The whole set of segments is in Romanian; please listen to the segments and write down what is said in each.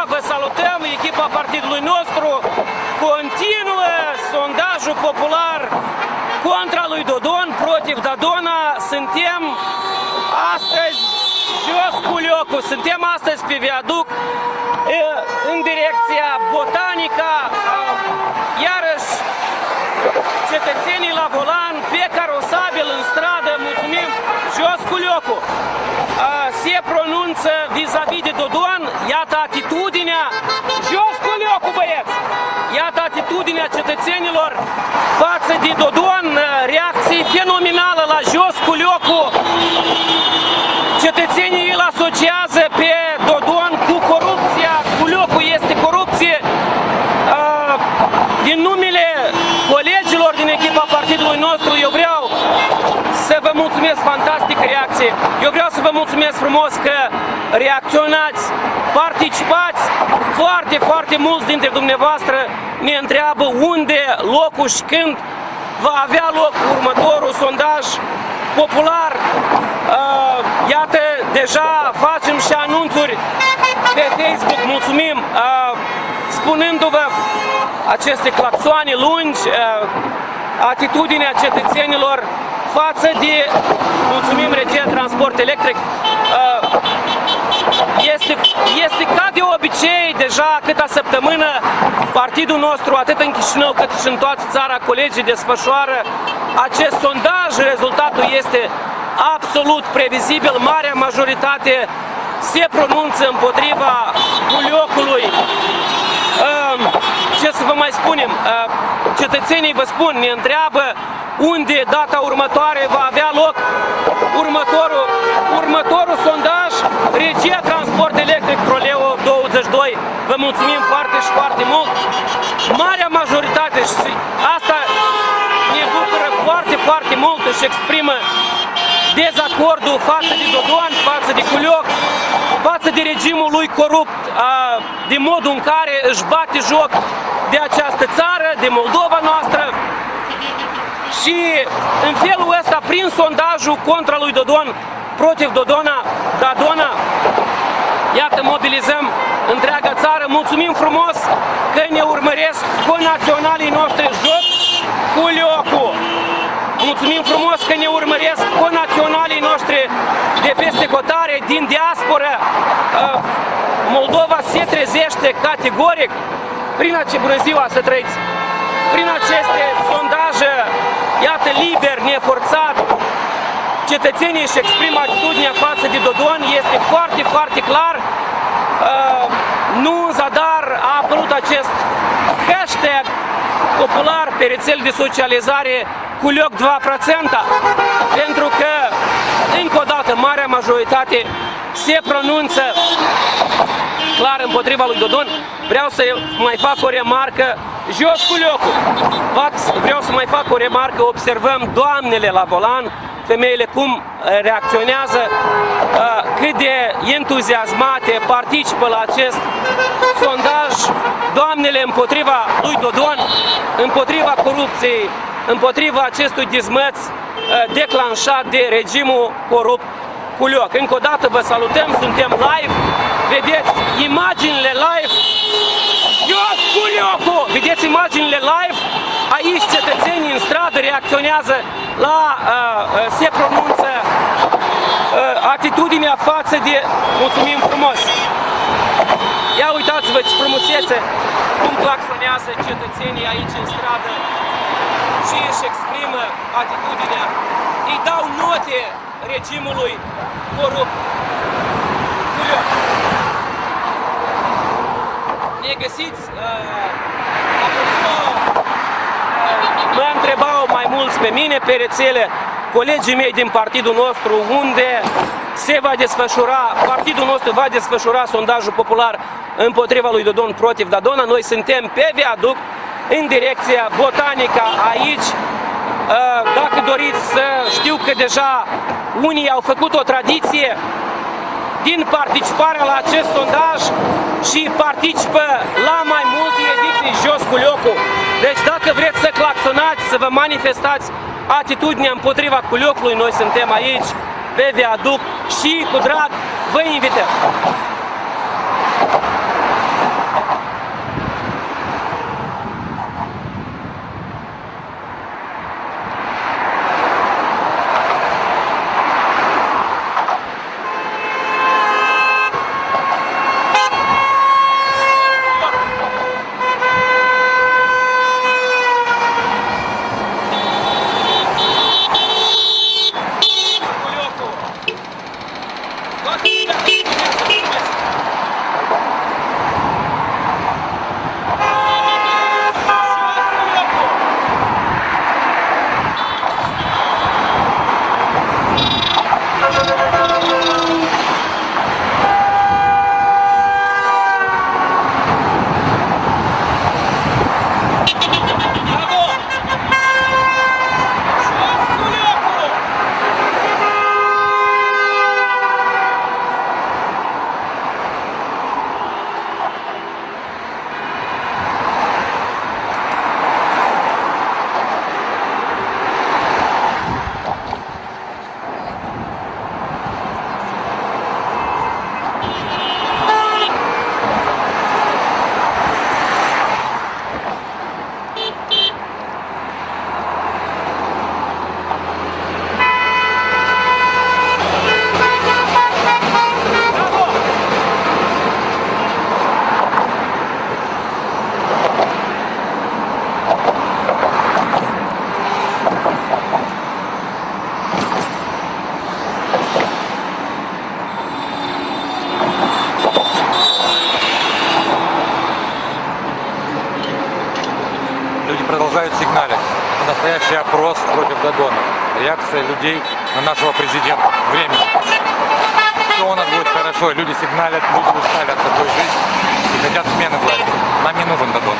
vă salutăm, echipa partidului nostru. Continuă sondajul popular contra lui Dodon, protiv Dodona. Suntem astăzi jos cu locul, suntem astăzi pe viaduc în direcția Botanica. Iarăși cetățenii la volan, pe carosabil, în stradă, mulțumim, jos cu locul. Se pronunță vis-a-vis de Dodon, iată atitudinea, jos cu locul, băieți! Iată atitudinea cetățenilor față de Dodon, reacție fenomenală la jos cu locul. Cetățenii îl asociază pe Dodon cu corupția, cu locul este corupție. Din numele colegilor din echipa partidului nostru, eu vreau să vă mulțumesc, fantastică reacție. Eu vreau să vă mulțumesc frumos că reacționați, participați. Foarte, foarte mulți dintre dumneavoastră ne întreabă unde, locul și când va avea loc următorul sondaj popular. Iată, deja facem și anunțuri pe Facebook, mulțumim, spunându-vă aceste claxoane lungi, atitudinea cetățenilor față de, mulțumim, regia transport electric, este ca de obicei, deja câta săptămână, partidul nostru, atât în Chișinău cât și în toată țara, colegii desfășoară acest sondaj, rezultatul este absolut previzibil, marea majoritate se pronunță împotriva buliocului. Ce să vă mai spunem, cetățenii, vă spun, ne întreabă unde data următoare va avea loc următorul sondaj, regia transport electric Troleu 22. Vă mulțumim foarte și foarte mult. Marea majoritate, și asta ne bucură foarte, foarte mult, își exprimă dezacordul față de Dodon, față de Culioc, față de regimul lui corupt, de modul în care își bate joc de această țară, de Moldova noastră. Și în felul ăsta, prin sondajul contra lui Dodon, protiv Dodona, iată, mobilizăm întreaga țară. Mulțumim frumos că ne urmăresc conaționalii noștri, jos cu locul. Mulțumim frumos că ne urmăresc conaționalii noștri de peste hotare, din diasporă. Moldova se trezește categoric bună ziua, să trăiți! Prin aceste sondaje, iată, liber, neforțat, cetățenii își exprimă atitudinea față de Dodon, este foarte, foarte clar. Nu în zadar a apărut acest hashtag popular pe rețele de socializare Culioc 2%, pentru că, încă o dată, marea majoritate se pronunță clar împotriva lui Dodon. Vreau să mai fac o remarcă, jos cu locul. Vreau să mai fac o remarcă, observăm doamnele la volan, femeile cum reacționează, cât de entuziasmate participă la acest sondaj, doamnele împotriva lui Dodon, împotriva corupției, împotriva acestui dezmăț declanșat de regimul corupt Culioc. Încă o dată vă salutăm, suntem live, vedeți imaginile live, jos Culiocul! Vedeți imaginile live, aici cetățenii în stradă reacționează la, se pronunță atitudinea față de, mulțumim frumos! Ia uitați-vă ce frumusețe, cum claxonează cetățenii aici în stradă și își exprimă atitudinea, îi dau note regimului corupt Culioc. Ne găsiți, mă întrebau mai mulți pe mine pe rețele, colegii mei din partidul nostru, unde se va desfășura, partidul nostru va desfășura sondajul popular împotriva lui Dodon, protiv Dodona. Noi suntem pe viaduct în direcția Botanica aici. Dacă doriți să știu că deja unii au făcut o tradiție din participarea la acest sondaj și participă la mai multe ediții jos cu locul. Deci dacă vreți să claxonați, să vă manifestați atitudinea împotriva Culiocului, noi suntem aici pe viaduct și cu drag vă invităm. продолжают сигналить. Настоящий опрос против Додона. Реакция людей на нашего президента. Время. Все у нас будет хорошо. Люди сигналят, люди устали от такой жизни и хотят смены власти. Нам не нужен Додон.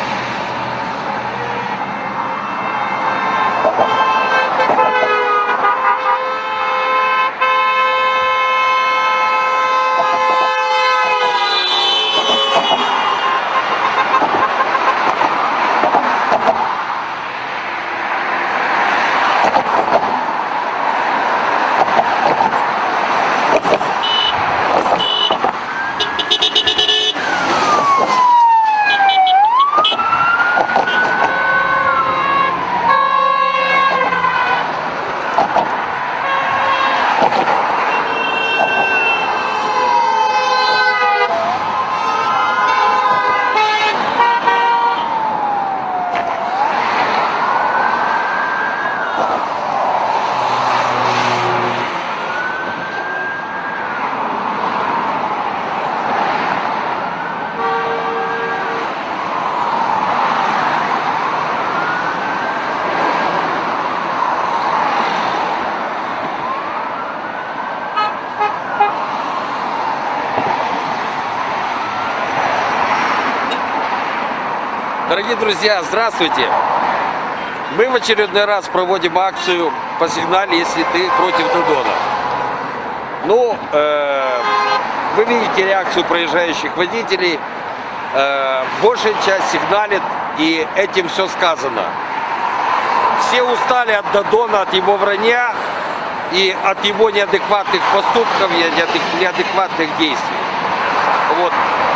Дорогие друзья, здравствуйте! Мы в очередной раз проводим акцию по сигнале, если ты против Додона. Ну, вы видите реакцию проезжающих водителей. Большая часть сигналит, и этим все сказано. Все устали от Додона, от его вранья и от его неадекватных поступков, неадекватных действий. Вот.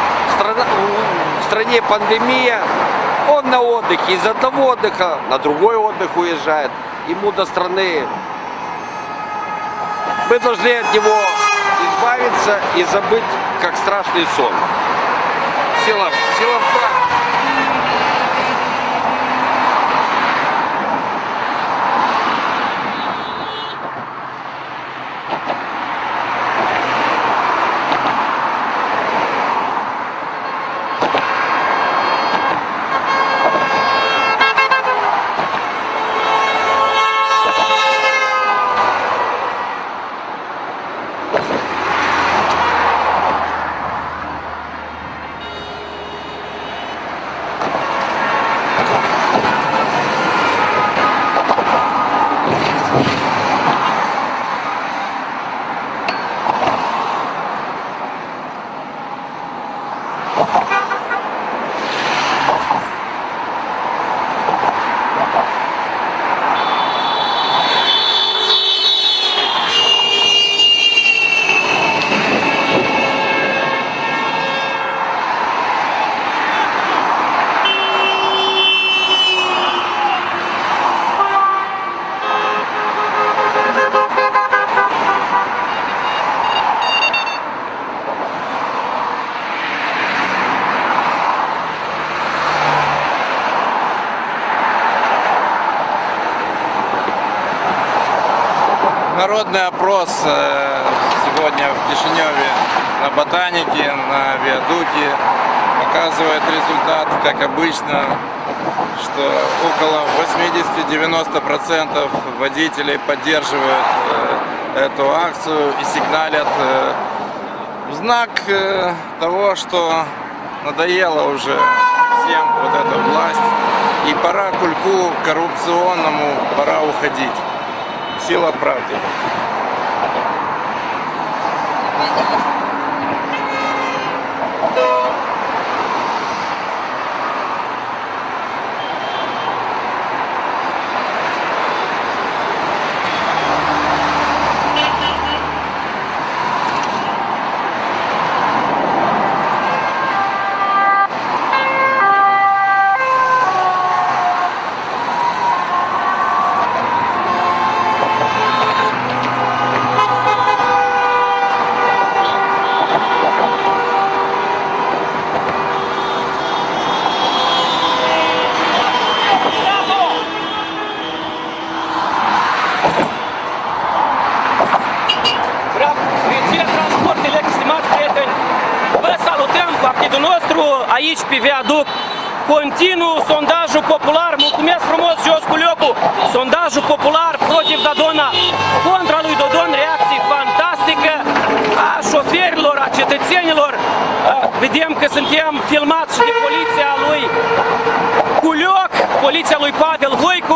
В стране пандемия. Он на отдыхе, из одного отдыха на другой отдых уезжает. Ему до страны. Мы должны от него избавиться и забыть, как страшный сон. Сила в факт. Народный опрос сегодня в Кишиневе на Ботанике, на Виадуке показывает результат, как обычно, что около 80-90% водителей поддерживают эту акцию и сигналят в знак того, что надоело уже всем вот эта власть и пора кульку коррупционному, пора уходить. Сила правды. Aici pe viaduct continuu sondajul popular, mulțumesc frumos, jos cu Liocu, sondajul popular protiv Dodona, contra lui Dodon, reacții fantastică a șoferilor, a cetățenilor. Vedem că suntem filmați și de poliția lui Culioc, poliția lui Pavel Voicu,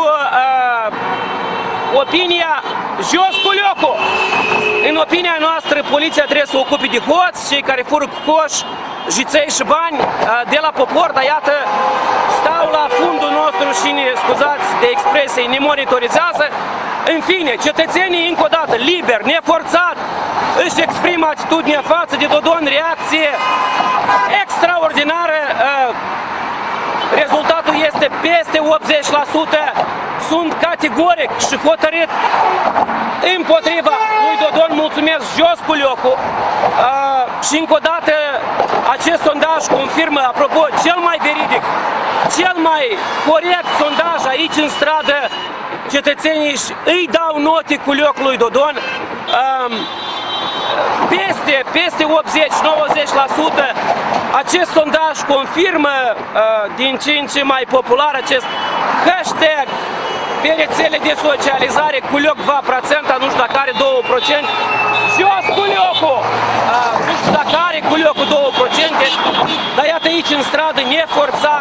opinia jos cu Liocu. În opinia noastră, poliția trebuie să o ocupe de hoți, cei care fură cu coș, jiței și bani de la popor, dar iată, stau la fundul nostru și ne scuzați de expresie, ne monitorizează. În fine, cetățenii, încă o dată, liber, neforțat, își exprimă atitudinea față de Dodon, reacție extraordinară. Rezultatul este peste 80%. Sunt categoric și hotărât împotriva lui Dodon. Mulțumesc, jos cu Liocu. Și încă o dată, acest sondaj confirmă, apropo, cel mai veridic, cel mai corect sondaj aici în stradă. Cetățenii îi dau note cu Lioc lui Dodon. Peste 80-90%. Acest sondaj confirmă din ce în ce mai popular acest hashtag pe rețele de socializare Culioc va procenta, nu știu dacă are 2%. Jos cu Liocu! Nu știu dacă are Culiocu 2%, dar iată aici în stradă, neforțat,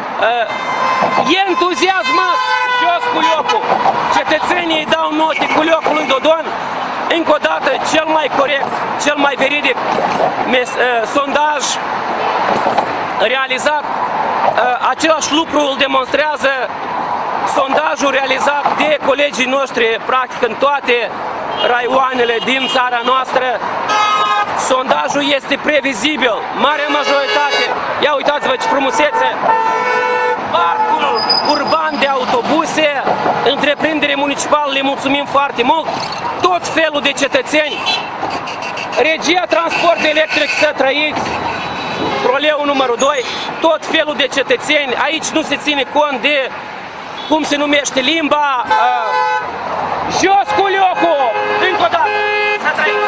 entuziasmat, jos cu Liocu. Cetățenii îi dau note Culiocului Dodon. Încă o dată, cel mai corect, cel mai veridic sondaj realizat. Același lucru îl demonstrează sondajul realizat de colegii noștri, practic în toate raioanele din țara noastră. Sondajul este previzibil, marea majoritate. Ia uitați-vă ce frumusețe! Parcul urban de autobuse, întreprindere municipală, le mulțumim foarte mult, tot felul de cetățeni, regia transport electric să trăiți, troleul numărul 2, tot felul de cetățeni, aici nu se ține cont de cum se numește limba. Jos cu Liocu! Încă o dată! Să trăiți!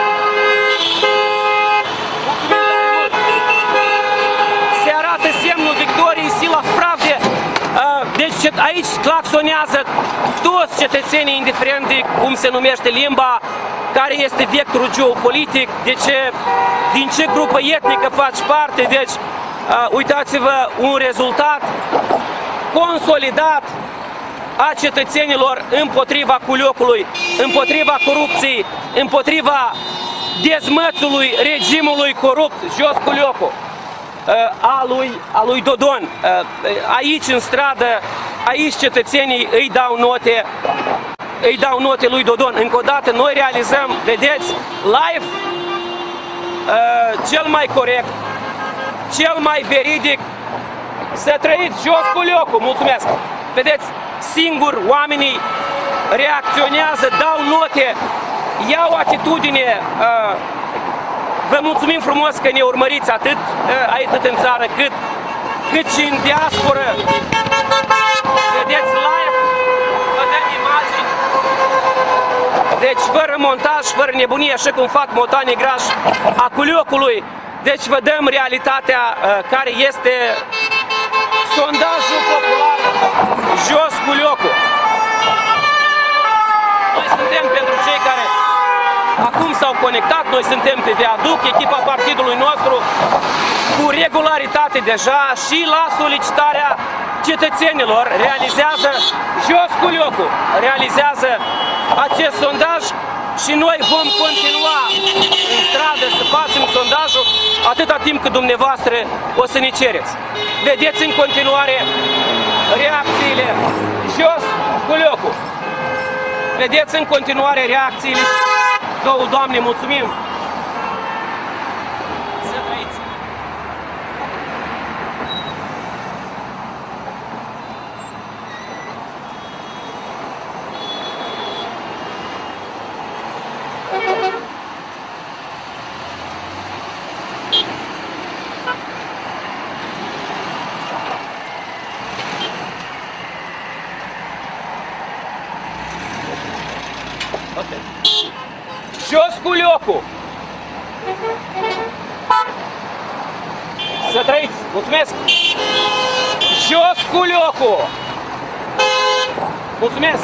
Se arată semnul victoriei, sila Pravde. Deci aici claxonează toți cetățenii, indiferent de cum se numește limba, care este vectorul geopolitic, din ce grupă etnică faci parte. Deci uitați-vă, un rezultat consolidat a cetățenilor împotriva Culiocului, împotriva corupției, împotriva dezmățului regimului corupt, jos Culiocu, a lui Dodon. Aici în stradă, aici cetățenii îi dau note lui Dodon. Încă o dată, noi realizăm, vedeți, live, cel mai corect, cel mai veridic. Să trăiți, jos Culiocu! Mulțumesc! Vedeți, singur oamenii reacționează, dau note, iau atitudine. Vă mulțumim frumos că ne urmăriți atât în țară, cât și în diasporă. Vedeți live, vedem imagini. Deci fără montaj, fără nebunie, așa cum fac motanii grași a Culiocului. Deci vă dăm realitatea care este sondajul popular jos Culiocu. Noi suntem, pentru cei care acum s-au conectat, noi suntem pe viaduc, echipa partidului nostru, cu regularitate deja și la solicitarea cetățenilor realizează jos Culiocu, realizează acest sondaj și noi vom continua în stradă să facem sondajul atâta timp cât dumneavoastră o să ne cereți. Vedeți în continuare reacțiile jos Culiocu. Vedeți în continuare reacțiile. Două, Doamne, mulțumim! Să trăiți! Jos Culiocu! Să trăiți! Mulțumesc! Jos Culiocu! Mulțumesc!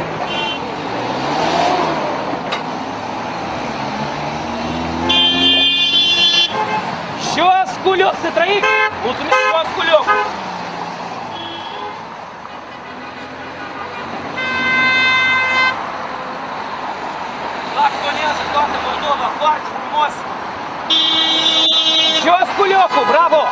Jos Culiocu! Să trăiți! Mulțumesc, Jos Culiocu! Acționează toată Moldova, foarte frumos! Jos Culiocu, bravo!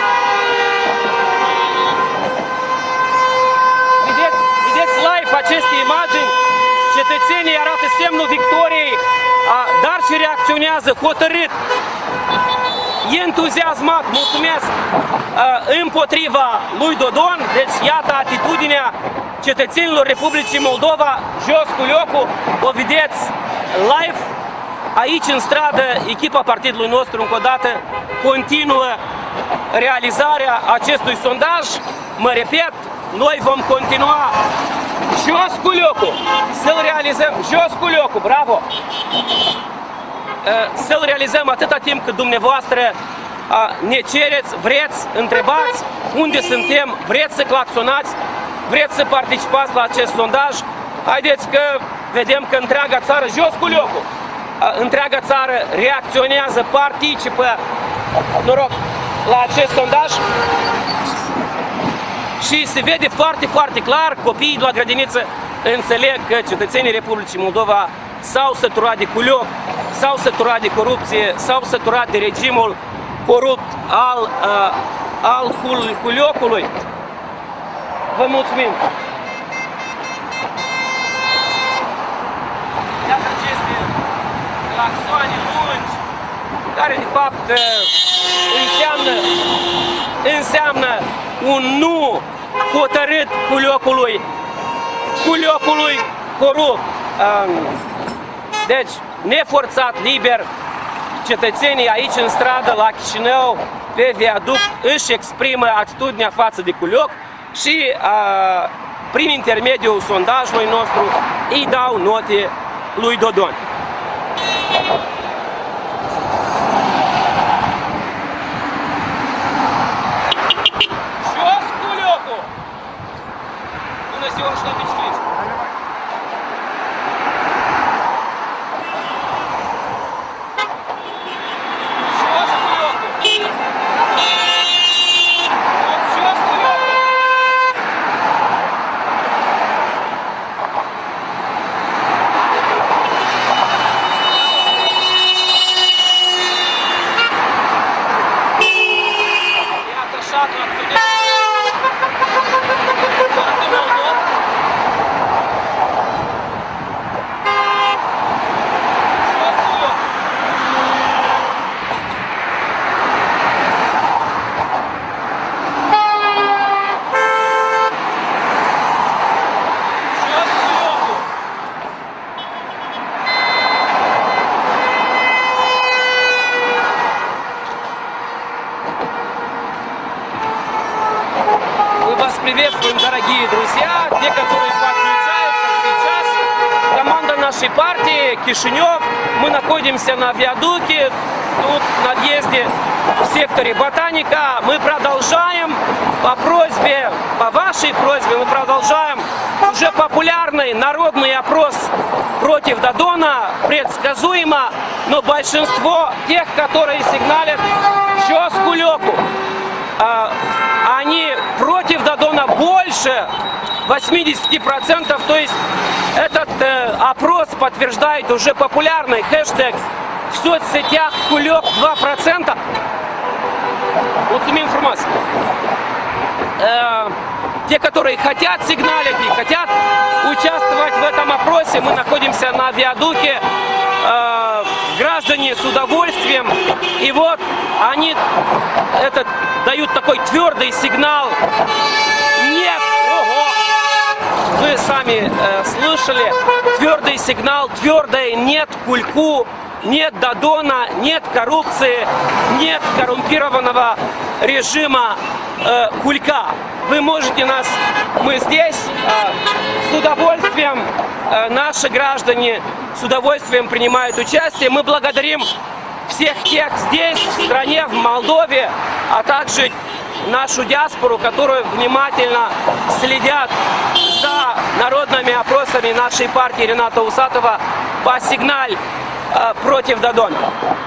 Vedeți live aceste imagini, cetățenii arată semnul victoriei, dar și reacționează hotărât, entuziasmat, mulțumesc, împotriva lui Dodon. Deci iată atitudinea cetățenilor Republicii Moldova. Jos Culiocu, o vedeți live aici în stradă. Echipa partidului nostru încă o dată continuă realizarea acestui sondaj. Mă repet, noi vom continua. Jos Culiocu, să-l realizăm. Jos Culiocu, bravo! Să-l realizăm atâta timp cât dumneavoastră ne cereți, vreți, întrebați unde suntem, vreți să claxonați, vreți să participați la acest sondaj. Haideți că vedem că întreaga țară, Jos Culiocu, întreaga țară reacționează, participă, noroc, la acest sondaj. Și se vede foarte, foarte clar, copiii de la grădiniță înțeleg că cetățenii Republicii Moldova s-au săturat de Culioc, s-au săturat de corupție, s-au săturat de regimul corupt al Culiocului. Vă mulțumim! Iată aceste claxoane lungi, care de fapt înseamnă un nu hotărât Culiocului corupt. Deci, neforțat, liber, cetățenii aici în stradă, la Chișinău, pe viaduct, își exprimă atitudinea față de Culioc și prin intermediul sondajului nostru îi dau note lui Dodon. Jos Culiocu! Bună ziua și la biciclici! Приветствуем, дорогие друзья, те, которые подключаются сейчас. Команда нашей партии Кишинев. Мы находимся на виадуке, тут на въезде в секторе Ботаника. Мы продолжаем по вашей просьбе, мы продолжаем уже популярный народный опрос против Додона. Предсказуемо, но большинство тех, которые сигналят Jos Culiocu, они против Додона больше 80%, то есть этот опрос подтверждает уже популярный хэштег в соцсетях Culioc 2%. Mulțumim frumos! Те, которые хотят сигналить и хотят участвовать в этом опросе, мы находимся на виадуке, граждане с удовольствием, и вот они дают такой твердый сигнал. Нет, ого, вы сами слышали, твердый сигнал, твердое нет Кульку, нет Додона, нет коррупции, нет коррумпированного режима Кулька. Вы можете нас, мы здесь с удовольствием, наши граждане с удовольствием принимают участие. Мы благодарим всех тех здесь, в стране, в Молдове, а также нашу диаспору, которые внимательно следят за народными опросами нашей партии Рената Усатова по сигнале против Додона.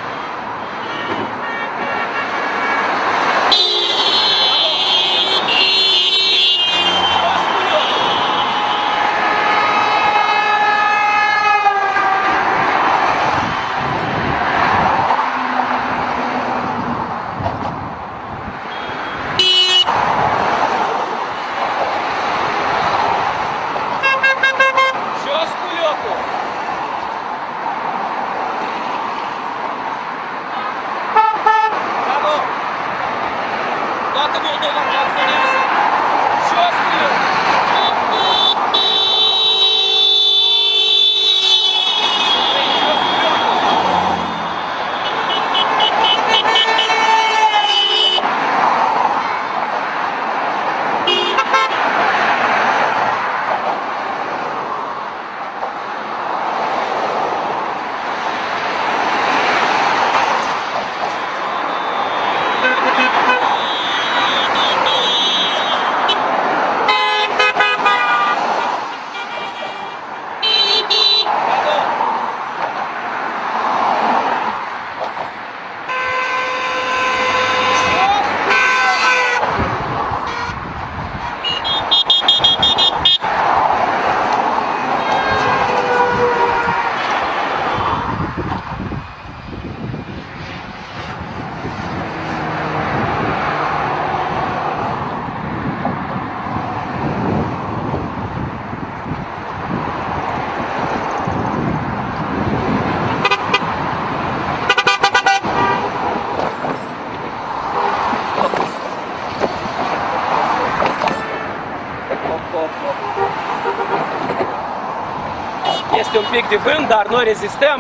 Este un pic de vânt, dar noi rezistăm.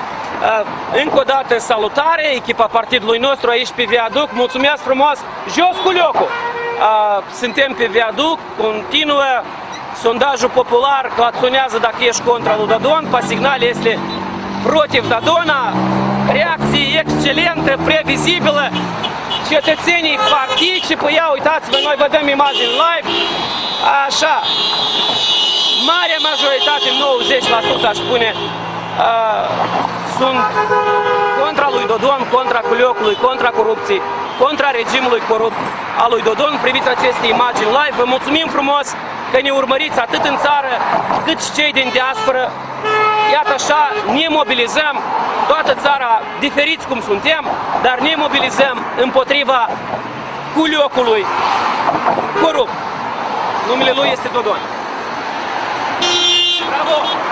Încă o dată salutare, echipa partidului nostru aici pe viaduc. Mulțumesc frumos! Jos cu locul! Suntem pe viaduc, continuă sondajul popular, claxonează dacă ești contra lui Dodon, pe signal este protiv Dodona, reacție excelentă, previzibilă, cetățenii participă, ia uitați-vă, noi vedem imagini live, așa, marea majoritate, 90% aș spune, sunt contra lui Dodon, contra culiocului, contra corupției, contra regimului corupt al lui Dodon. Priviți aceste imagini live, vă mulțumim frumos că ne urmăriți atât în țară cât și cei din diasporă. Iată așa, ne mobilizăm, toată țara, diferiți cum suntem, dar ne mobilizăm împotriva culiocului corupt. Numele lui este Dodon. Bravo!